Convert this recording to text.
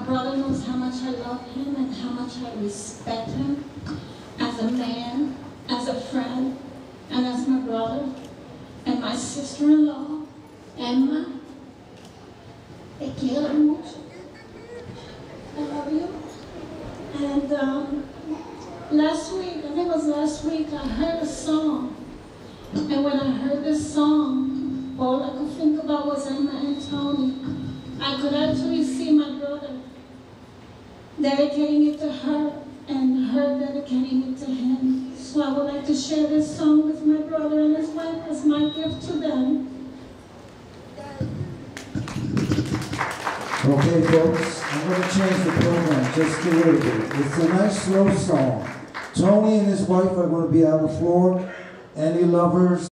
brother knows how much I love him and how much I respect him as a man, as a friend, and as my brother, and my sister-in-law, Emma. Te quiero mucho. I love you. And last week, I think it was last week, I heard a song. And when I heard this song, all I could think about was Emma and Tony. I could actually see my brother dedicating it to her and her dedicating it to him. So I would like to share this song with my brother and his wife as my gift to them. Okay, folks, I'm going to change the program just a little bit. It's a nice slow song. Tony and his wife are going to be on the floor. Any lovers?